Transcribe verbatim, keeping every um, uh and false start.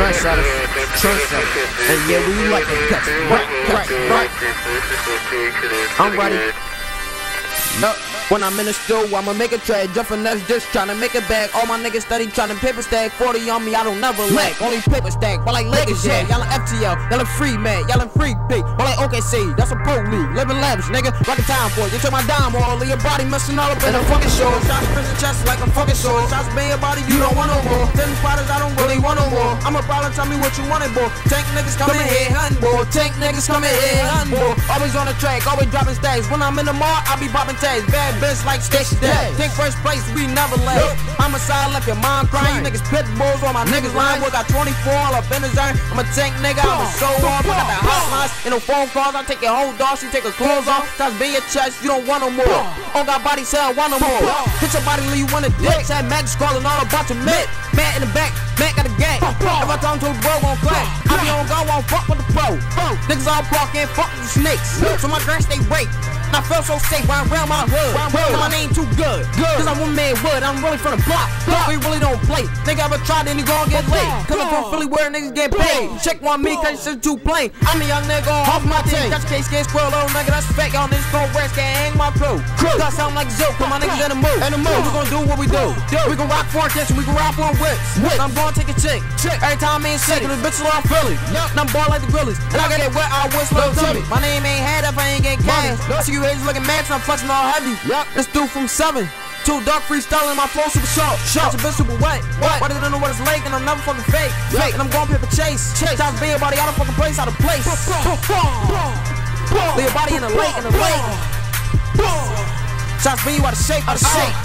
Trendsetters, trendsetters. And yeah, we like the cuts. Right, right, right. I'm ready. No. When I'm in the stool, I'ma make a trade. Jumping nuts, just tryna make it back. All my niggas steady tryna paper stack. forty on me, I don't never lack. Only paper stack, but like Lakers, yeah. Y'all F T L, y'all free man, y'all free P. But like O K C, that's a pro league. Living lavish, nigga. Rocket time for it. You took my dime all, leave your body messing all up in the fucking shore. Shots prison chest like I'm fucking sore. Shots bang your body, you don't want no more. Ten spotters, I don't really want no more. I'm a problem, tell me what you wanted, boy. Tank niggas coming here, hunting, boy. Tank niggas coming here, hunting, boy. Always on the track, always dropping stacks. When I'm in the mall, I be popping tags. Bad bitch like station day. Think first place, we never left. I'm a side, left your mom crying. You niggas pit bulls on my niggas line. Boy got twenty-four all up in his zone. I'm a tank nigga, I'm a soul off. I got the hotlines and no phone calls. I take your whole dog, she take her clothes off. Tries be your chest, you don't want no more. Oh, got body, say I want no more. Hit your body, leave you want a dick. Said Mac scrolling all about your mid. Matt in the back, Mac got a gang. If I talk to a bro, won't clap. I be on go, won't fuck with the pro. Niggas all bark and fuck with the snakes. So my girl stay rape. I feel so safe right around my hood. Cause my name too good. Cause I'm one man wood. I'm really from the block. We really don't play. Nigga ever tried, then you gon' get laid. Cause I'm from Philly where niggas get paid. Check on me cause shit too plain. I'm a young nigga off my team. Got your case, can't squirrel, little nigga, that's fake. Y'all niggas gon' rest, can't hang my crew. Cause sound like Zoe, cause my niggas in the mood. In the mood, we gon' do what we do. We gon' rock for this and we gon' rock for whips. I'm gon' take a chick. Every time I'm in sick, cause this bitch is all Philly. And I'm ball like the Grillies. And I got that wet, I whistle to me. My name ain't had if I ain't get cash. I see you haters looking mad, so I'm flexing all heavy. Yep. This dude from seven. Two dark freestyle and my flow super sharp. Sharp. Your bitch super wet. What? Why they don't know what it's like and I'm never fucking fake. Yep. Fake. And I'm going paper chase. Chase. Shots be your body out of fucking place, out of place. Leave your body in the lake, in the lake. Shots be you out of shape, out of shape.